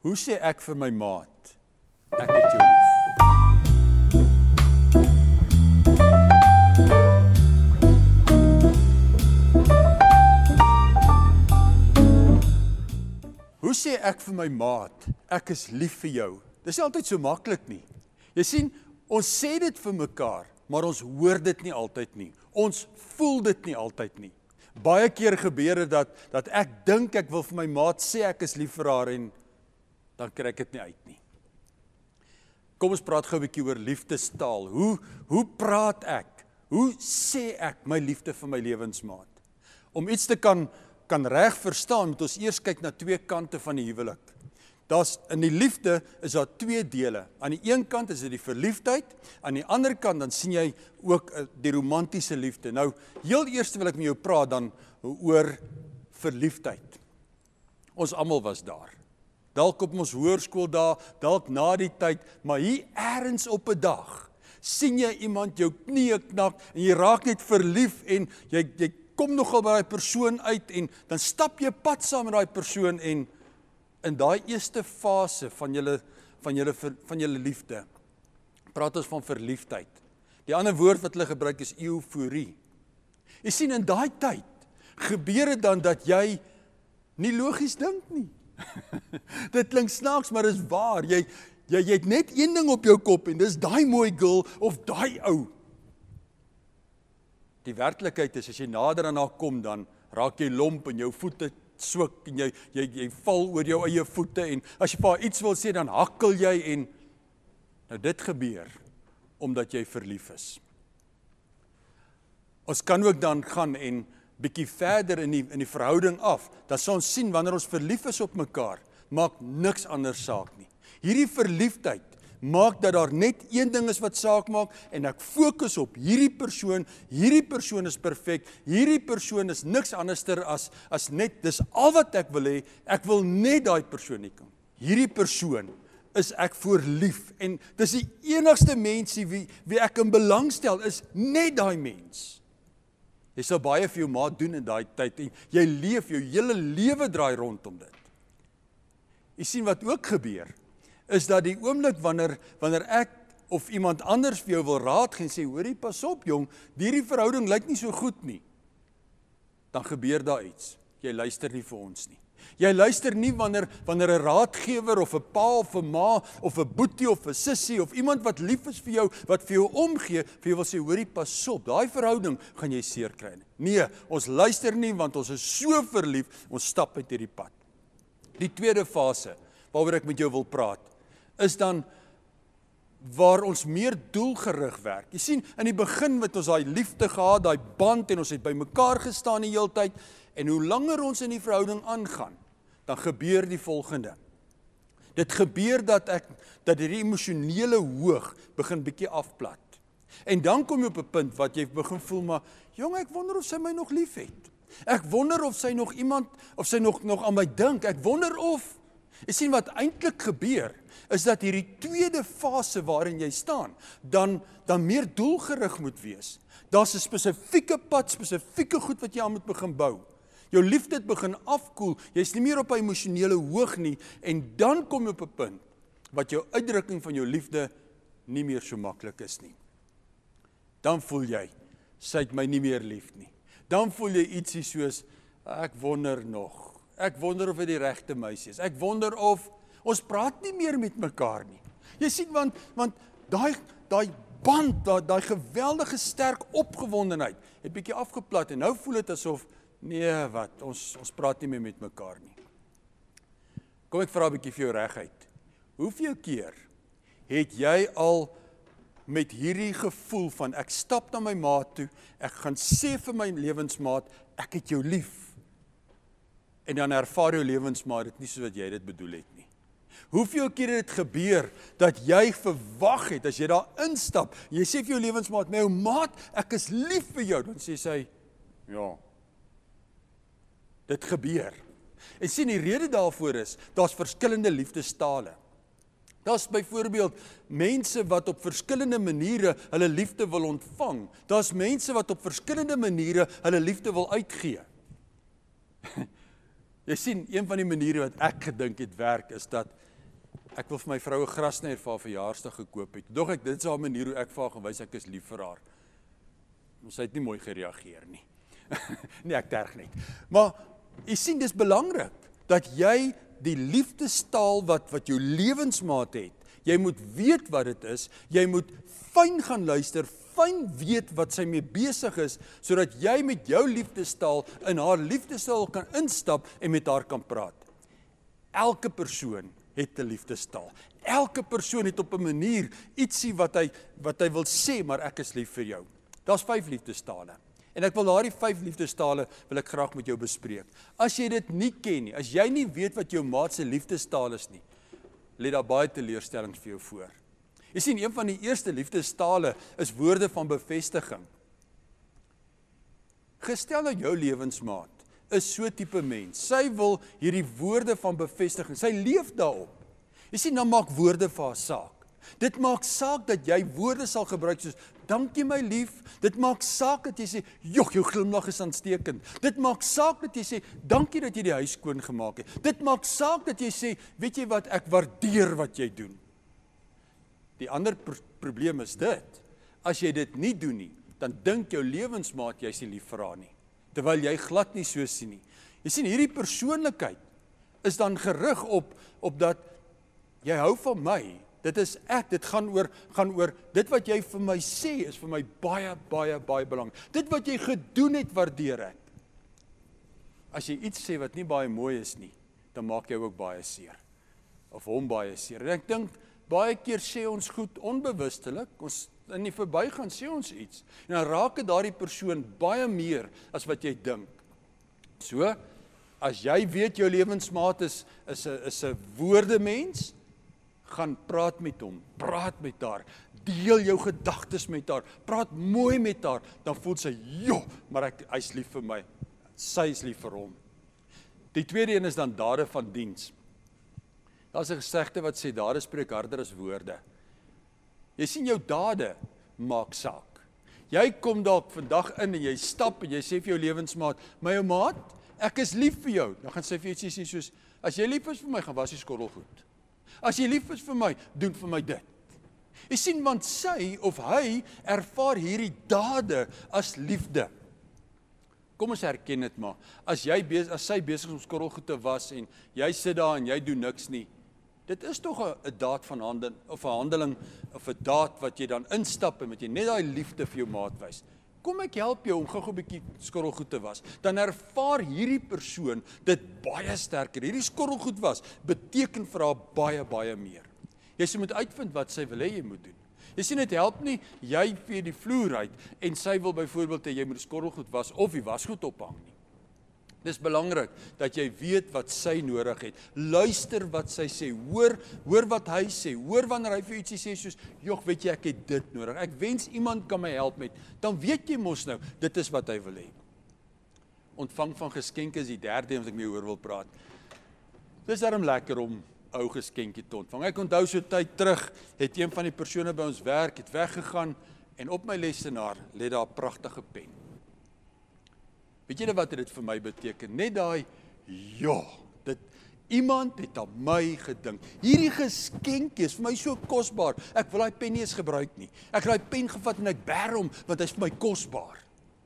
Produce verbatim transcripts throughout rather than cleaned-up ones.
Hoe sê ek vir my maat, ek het jou lief? Hoe sê ek vir my maat, ek is lief vir jou? Dis nie altyd so maklik nie. Jy sien, ons sê dit vir mekaar, maar ons hoor dit nie altyd nie. Ons voel dit nie altyd nie. Baie keer gebeur dit dat, dat ek dink ek wil vir my maat sê ek is lief vir haar en dan kry ek dit nie uit nie. Kom ons praat gou 'n bietjie oor liefdestaal. Hoe, hoe praat ek? Hoe sê ek my liefde vir my lewensmaat? Om iets te kan, kan reg verstaan, moet ons eers kyk na twee kante van die huwelik. Daar's, in die liefde is daar twee dele. Aan die een kant is dit die verliefdheid, aan die ander kant dan sien jy ook die romantiese liefde. Nou, heel eers wil ek met jou praat dan oor verliefdheid. Ons almal was daar. Dalk op ons hoërskool daar, dalk na die tyd, maar hier ergens op 'n dag, sien jy iemand jou knieë knak, en jy raak net verlief, en jy, jy kom nogal by daai persoon uit, en dan stap jy pad saam met daai persoon, en in daai eerste fase van julle, van julle, van julle liefde, praat ons van verliefdheid. Die ander woord wat hulle gebruik is euforie. Jy sien, in daai tyd, gebeur dit dan dat jy nie logies dink nie. Dit klink snaaks, maar dis waar. Jy, jy, jy het net een ding op jou kop en dis daai mooi girl of daai ou. Die werklikheid is, as jy nader aan haar kom, dan raak jy lomp en jou voete swik en jy, jy, jy val oor jou eie voete en as jy vir haar iets wil sê, dan hakkel jy en nou dit gebeur omdat jy verlief is. Ons kan ook dan gaan en bietjie verder in die, in die verhouding af, dan sal ons sien, wanneer ons verlief is op mekaar, maak niks anders saak nie. Hierdie verliefdheid maak dat daar net een ding is wat saak maak, en ek fokus op hierdie persoon, hierdie persoon is perfek, hierdie persoon is niks anderster as, as net, dis al wat ek wil hê, ek wil net daai persoon nie kom. Hierdie persoon is ek voor lief, en dis die enigste mens wie, wie ek in belang stel, is net daai mens. Jy sal baie vir jou maat doen in daai tyd, en jy leef, jou hele lewe draai rondom dit. Jy sien wat ook gebeur, is dat die oomblik wanneer, wanneer ek of iemand anders vir jou wil raad gee en sê, hoorie, pas op jong, hierdie verhouding lyk nie so goed nie, dan gebeur daar iets. Jy luister nie vir ons nie. Jy luister nie wanneer, wanneer 'n raadgewer of 'n pa of 'n ma of 'n boetie of 'n sussie of iemand wat lief is vir jou, wat vir jou omgee, vir jou wil sê, hoorie, pas op, daai verhouding gaan jy seer kry. Nee, ons luister nie, want ons is so verlief, ons stap uit hierdie pad. Die tweede fase, waaroor ek met jou wil praat, is dan waar ons meer doelgerig werk. Jy sien, in die begin het ons daai liefde gehad, daai band, en ons het by mekaar gestaan die hele tyd, en hoe langer ons in die verhouding aangaan, dan gebeur die volgende. Dit gebeur dat ek, dat hierdie emosionele hoog begin bietjie afplat. En dan kom jy op 'n punt wat jy begin voel, maar jong, ek wonder of sy my nog lief het. Ek wonder of sy nog iemand, of sy nog, nog aan my dink. Ek wonder of, jy sien wat eintlik gebeur, is dat hierdie tweede fase waarin jy staan, dan, dan meer doelgerig moet wees. Daar's 'n spesifieke pad, spesifieke goed wat jy aan moet begin bou. Jou liefde het begin afkoel, jy's nie meer op 'n emosionele hoog nie, en dan kom jy op 'n punt, wat jou uitdrukking van jou liefde nie meer so maklik is nie. Dan voel jy, sy het my nie meer lief nie. Dan voel jy ietsie soos, ek wonder nog, ek wonder of dit die regte meisie is, ek wonder of, ons praat nie meer met mekaar nie. Jy sien, want, want daai, daai band, daai, daai geweldige sterk opgewondenheid, het bietjie afgeplat, en nou voel dit asof, nee wat, ons, ons praat nie meer met mekaar nie. Kom ek vra 'n bietjie vir jou reguit. Hoeveel keer het jy al met hierdie gevoel van, ek stap na my maat toe, ek gaan sê vir my lewensmaat, ek het jou lief, en dan ervaar jou lewensmaat dit nie soos wat jy dit bedoel het nie. Hoeveel keer het dit gebeur, dat jy verwag het, as jy daar instap, jy sê vir jou lewensmaat, my ou maat, ek is lief vir jou, dan sê sy, ja, dit gebeur. En sien, die rede daarvoor is, daar's verskillende liefdestale. Daar's byvoorbeeld mense wat op verskillende maniere hulle liefde wil ontvang. Daar's mense wat op verskillende maniere hulle liefde wil uitgee. Jy sien, een van die maniere wat ek gedink het werk, is dat ek wil vir my vrou 'n grasnyer vir haar verjaarsdag gekoop het. Dog ek, dit is haar manier hoe ek vir haar gaan wys ek is lief vir haar. Sy het nie mooi gereageer nie. Nee, ek terg net. Maar, jy sien, dis belangrik, dat jy die liefdestaal wat, wat jou lewensmaat het, jy moet weet wat dit is, jy moet fyn gaan luister, fyn weet wat sy mee besig is, sodat jy met jou liefdestaal in haar liefdestaal kan instap en met haar kan praat. Elke persoon het 'n liefdestaal. Elke persoon het op 'n manier ietsie wat hy, wat hy wil sê, maar ek is lief vir jou. Daar's vyf liefdestale. En ek wil daardie vyf liefdestale wil ek graag met jou bespreek. As jy dit nie ken nie, as jy nie weet wat jou maat se liefdestaal is nie, lê daar baie teleurstellings vir jou voor. Jy sien, een van die eerste liefdestale is woorde van bevestiging. Gestel dat jou lewensmaat is so tipe mens. Sy wil hierdie woorde van bevestiging. Sy leef daarop. Jy sien, dan maak woorde vir haar saak. Dit maak saak dat jy woorde sal gebruik soos, dankie my lief. Dit maak saak dat jy sê, joh, jou glimlag is aanstekend. Dit maak saak dat jy sê, dankie dat jy die huis skoon gemaak het. Dit maak saak dat jy sê, weet jy wat, ek waardeer wat jy doen. Die ander pr probleem is dit, as jy dit nie doen nie, dan dink jou lewensmaat jy is nie lief vir haar nie, terwyl jy glad nie so sien nie. Jy sien, hierdie persoonlikheid is dan gerig op, op dat, jy hou van my, dit is ek, dit gaan oor, gaan oor, dit wat jy vir my sê, is vir my baie, baie, baie belangrik. Dit wat jy gedoen het, waardeer ek. As jy iets sê wat nie baie mooi is nie, dan maak jy ook baie seer, of hom baie seer. En ek dink, baie keer sê ons goed onbewustelik, ons in die verbygaan sê ons iets, en dan raak het daardie persoon baie meer as wat jy dink. So, as jy weet jou lewensmaat is, is 'n is 'n woordemens, gaan praat met hom, praat met haar, deel jou gedagtes met haar, praat mooi met haar, dan voel sy, joh, maar ek, hy is lief vir my, sy is lief vir hom. Die tweede een is dan dade van diens. Daar is 'n gesegde wat sê, dade spreek harder as woorde. Jy sien, jou dade maak saak. Jy kom dalk vandag in en jy stap en jy sê vir jou lewensmaat, my ou maat, ek is lief vir jou. Dan gaan sy vir jou sê soos, as jy lief is vir my, gaan was die skottelgoed. As jy lief is vir my, doen vir my dit. Jy sien, want sy of hy ervaar hierdie dade as liefde. Kom ons herken dit maar. As jy bezig, as sy besig is om skottelgoed te was en jy sit daar en jy doen niks nie, dit is tog 'n daad van hande of 'n handeling of 'n daad wat jy dan instap en met jy net daai liefde vir jou maat wys. Kom ek help jou om gou-gou 'n bietjie skottelgoed te was. Dan ervaar hierdie persoon dit baie sterker. Hierdie skottelgoed was beteken vir haar baie baie meer. Jy sê moet uitvind wat sy wil hê jy moet doen. Jy sien, dit help nie jy vee die vloer uit en sy wil byvoorbeeld hê jy moet die skottelgoed was of die wasgoed ophang nie. Dis belangrik dat jy weet wat sy nodig het. Luister wat sy sê, hoor, hoor wat hy sê, hoor wanneer hy vir ietsie sê soos, joh, weet jy, ek het dit nodig. Ek wens iemand kan my help met. Dan weet jy mos nou, dit is wat hy wil hê. Ontvang van geskenke is die derde wat ek mee oor wil praat. Dis daarom lekker om ou geskenkie te ontvang. Ek onthou so tyd terug, het een van die persone by ons werk, het weggegaan, en op my lesenaar lê daar 'n pragtige pen. Weet jy wat dit vir my beteken? Net daai, ja, dit, iemand het aan my gedink. Hierdie geskenkie is vir my so kosbaar, ek wil daai pen nie eens gebruik nie. Ek het daai pen gevat en ek bær hom, want hy is vir my kosbaar.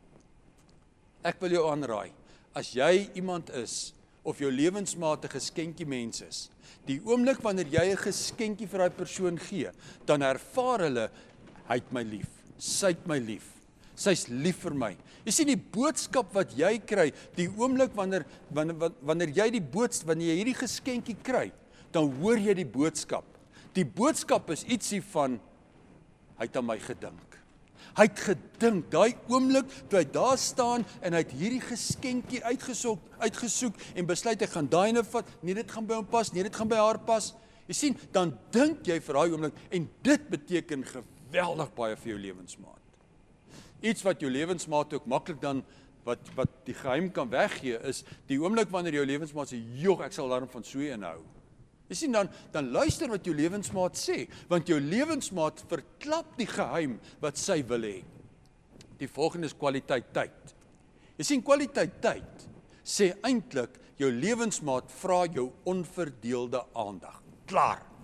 Ek wil jou aanraai, as jy iemand is, of jou lewensmaat 'n geskenkie mens is, die oomblik wanneer jy 'n geskenkie vir daai persoon gee, dan ervaar hulle, hy het my lief, sy het my lief, sy's lief vir my. Jy sien die boodskap wat jy kry, die oomblik wanneer, wanneer, wanneer jy die boodskap, wanneer jy hierdie geskenkie kry, dan hoor jy die boodskap. Die boodskap is ietsie van, hy het aan my gedink. Hy het gedink, daai oomblik, toe hy daar staan, en hy het hierdie geskenkie uitgesoek, uitgesoek, en besluit, ek gaan daai ene vat, nee, dit gaan by hom pas, nee, dit gaan by haar pas. Jy sien, dan dink jy vir daai oomblik, en dit beteken geweldig baie vir jou lewensmaat. Iets wat jou lewensmaat ook maklik dan, wat, wat die geheim kan weggee, is die oomblik wanneer jou lewensmaat sê, joh, ek sal daarom van so inhou. Jy sien, dan, dan luister wat jou lewensmaat sê, want jou lewensmaat verklap die geheim wat sy wil hê. Die volgende is kwaliteit tyd. Jy sien, kwaliteit tyd sê eintlik, jou lewensmaat vra jou onverdeelde aandag. Klaar.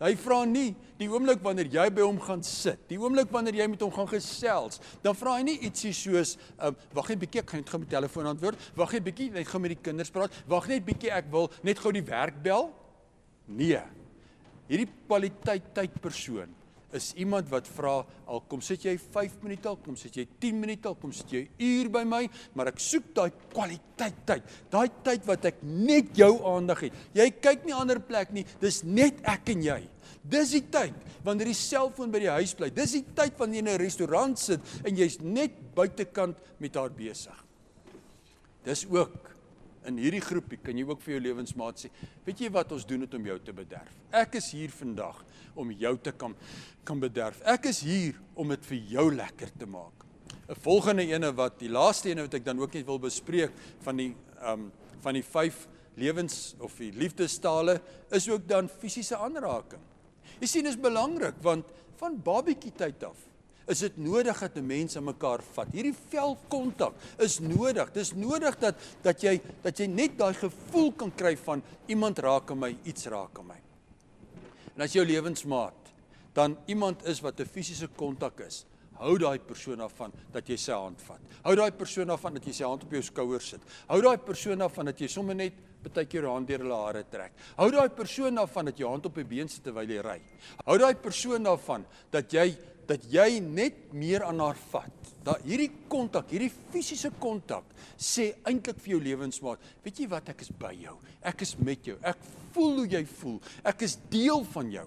Hy vra nie die oomblik wanneer jy by hom gaan sit, die oomblik wanneer jy met hom gaan gesels, dan vra hy nie ietsie soos, um, wag net bietjie, ek gaan net gou my telefoon antwoord, wag net bietjie, net gou met die kinders praat, wag net bietjie, ek wil net gou die werk bel. Nee, hierdie kwaliteit tydpersoon is iemand wat vra, al kom sit jy vyf minute, al kom sit jy tien minute, al kom sit jy uur by my, maar ek soek daai kwaliteit tyd, daai tyd wat ek net jou aandag het. Jy kyk nie ander plek nie, dis net ek en jy. Dis die tyd wanneer die selfoon by die huis bly. Dis die tyd wanneer jy in 'n restaurant sit en jy's net buitekant met haar besig. Dis ook in hierdie groepie kan jy ook vir jou lewensmaat sê, weet jy wat, ons doen dit om jou te bederf. Ek is hier vandag om jou te kan, kan bederf. Ek is hier om dit vir jou lekker te maak. 'n Volgende ene wat, die laaste ene wat ek dan ook net wil bespreek, van die, um, van die vyf lewens of die liefdestale, is ook dan fisiese aanraking. Jy sien, is belangrik, want van babietjie tyd af, is dit nodig dat 'n mens aan mekaar vat. Hierdie velkontak is nodig. Dis nodig dat, dat, jy, dat jy net daai gevoel kan kry van, iemand raak aan my, iets raak aan my. En as jou lewensmaat dan iemand is wat 'n fisiese kontak is, hou daai persoon af van dat jy sy hand vat. Hou daai persoon af van dat jy sy hand op jou skouer sit. Hou daai persoon af van dat jy sommer net partykeer jou hand deur hulle hare trek. Hou daai persoon af van dat jy hand op die been sit terwyl jy ry. Hou daai persoon af van dat jy dat jy net meer aan haar vat. Da, hierdie kontak, hierdie fisiese kontak, sê eintlik vir jou lewensmaat, weet jy wat, ek is by jou, ek is met jou, ek voel hoe jy voel, ek is deel van jou.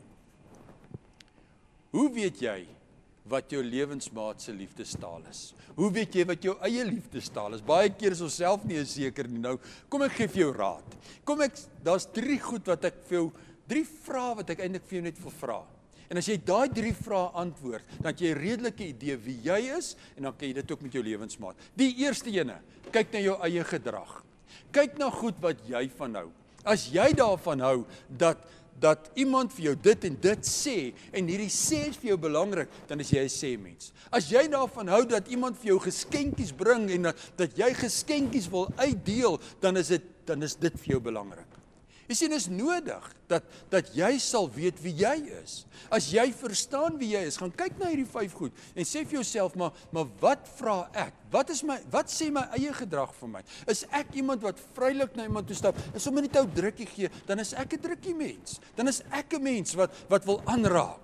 Hoe weet jy wat jou lewensmaat se liefdestaal is? Hoe weet jy wat jou eie liefdestaal is? Baie keer is ons self nie seker nie. Nou, kom ek gee vir jou raad. Kom ek, daar's drie goed wat ek vir jou, drie vrae wat ek eintlik vir jou net wil vra. En as jy daai drie vrae antwoord, dan het jy 'n redelike idee wie jy is, en dan kan jy dit ook met jou lewensmaat. Die eerste ene, kyk na jou eie gedrag. Kyk na goed wat jy van hou. As jy daarvan hou, dat, dat iemand vir jou dit en dit sê, en hierdie sê is vir jou belangrik, dan is jy 'n sê-mens. As jy daarvan hou, dat iemand vir jou geskenkies bring, en dat, dat jy geskenkies wil uitdeel, dan is dit, dan is dit vir jou belangrik. Jy sien, is nodig, dat, dat jy sal weet wie jy is. As jy verstaan wie jy is, gaan kyk na hierdie vyf goed, en sê vir jouself, maar, maar wat vra ek? Wat, is my, wat sê my eie gedrag vir my? Is ek iemand wat vrylik na iemand toe stap, en sommer net 'n drukkie gee, dan is ek 'n drukkie mens. Dan is ek 'n mens wat, wat wil aanraak.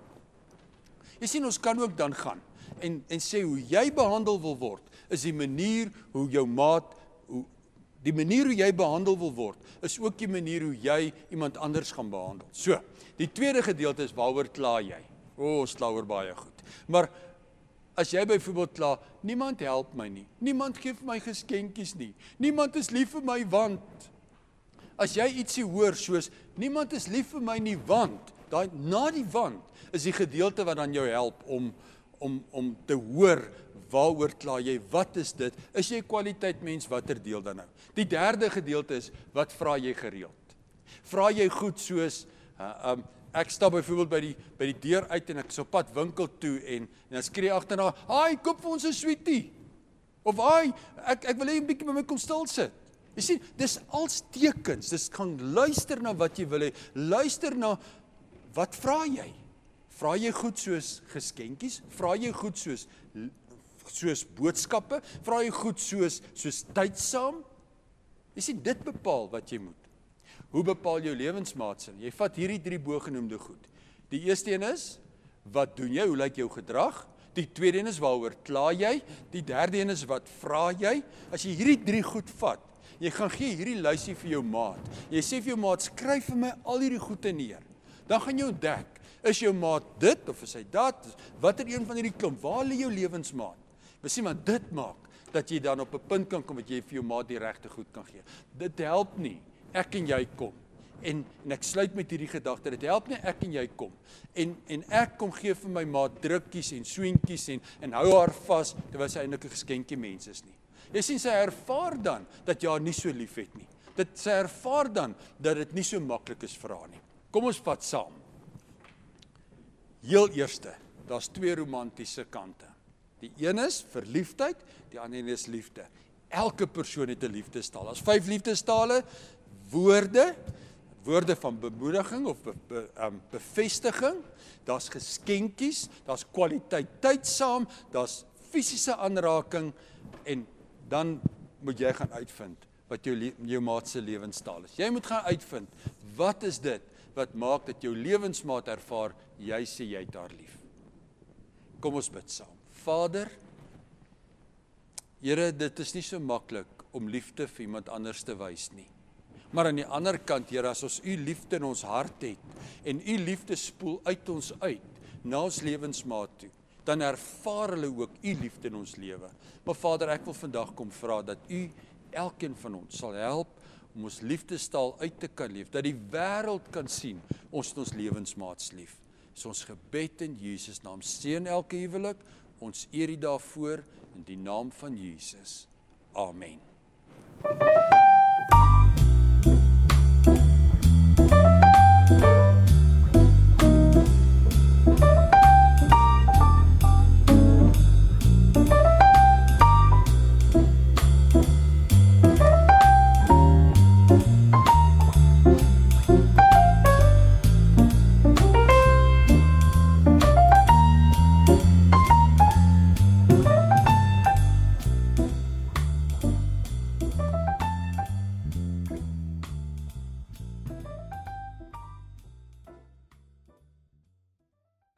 Jy sien, ons kan ook dan gaan, en, en sê hoe jy behandel wil word, is die manier hoe jou maat, hoe, die manier hoe jy behandel wil word, is ook die manier hoe jy iemand anders gaan behandel. So, die tweede gedeelte is, waaroor kla jy? O, oh, ons kla oor baie goed. Maar, as jy byvoorbeeld kla, niemand help my nie, niemand gee vir my geskenkies nie, niemand is lief vir my want, as jy ietsie hoor soos, niemand is lief vir my nie want, daai, na die want, is die gedeelte wat dan jou help om, om, om te hoor, waaroor kla jy, wat is dit, is jy kwaliteit mens, watter deel dan nou? Die derde gedeelte is, wat vra jy gereeld? Vra jy goed soos, uh, um, ek stap byvoorbeeld by die, by die deur uit, en ek is op pad winkel toe, en, en dan skree agterna, "Haai, koop vir ons 'n sweetie," of "Haai, ek, ek wil hê 'n bietjie by my kom stil sit." Jy sien, dis als tekens, dis gaan luister na wat jy wil hê, luister na, wat vra jy? Vra jy goed soos geskenkies? Vra jy goed soos soos boodskappe? Vra jy goed soos soos tyd saam? Jy sien, dit bepaal wat jy moet. Hoe bepaal jou lewensmaat sin? Jy vat hierdie drie bogenoemde goed. Die eerste een is, wat doen jy? Hoe lyk jou gedrag? Die tweede een is, waaroor kla jy? Die derde een is, wat vra jy? As jy hierdie drie goed vat, jy gaan gee hierdie lysie vir jou maat. Jy sê vir jou maat, skryf vir my al hierdie goede neer. Dan gaan jy ontdek, is jou maat dit, of is hy dat? Watter een van hierdie klomp? Waar lê jou lewensmaat? Besien, maar dit maak, dat jy dan op 'n punt kan kom, wat jy vir jou maat die regte goed kan gee. Dit help nie, ek en jy kom. En, en ek sluit met hierdie gedagte, dit help nie ek en jy kom. En, en ek kom gee vir my maat drukkies en swentjies, en, en hou haar vas, terwyl sy eintlik 'n geskenkie mens is nie. Jy sien, sy ervaar dan, dat jy haar nie so lief het nie. Dit, sy ervaar dan, dat dit nie so maklik is vir haar nie. Kom ons vat saam. Heel eerste, daar's twee romantiese kante. Die een is verliefdheid, die ander een is liefde. Elke persoon het 'n liefdestaal. Daar's vyf liefdestale, woorde, woorde van bemoediging of be, be, um, bevestiging, daar's geskenkies, daar's kwaliteit tyd saam, daar's fisiese aanraking en dan moet jy gaan uitvind wat jou, jou maat se lewenstaal is. Jy moet gaan uitvind, wat is dit wat maak dat jou lewensmaat ervaar, jy sê jy het haar lief. Kom ons bid saam. Vader, Here, dit is nie so maklik om liefde vir iemand anders te wys nie. Maar aan die ander kant, Here, as ons u liefde in ons hart het, en u liefde spoel uit ons uit, na ons lewensmaat toe, dan ervaar hulle ook u liefde in ons lewe. Maar Vader, ek wil vandag kom vra dat u elkeen van ons sal help om ons liefdestaal uit te kan leef, dat die wêreld kan sien, ons het ons lewensmaats lief. Dis ons gebed in Jesus naam. Seën elke huwelik, ons eer u daarvoor in die naam van Jesus. Amen.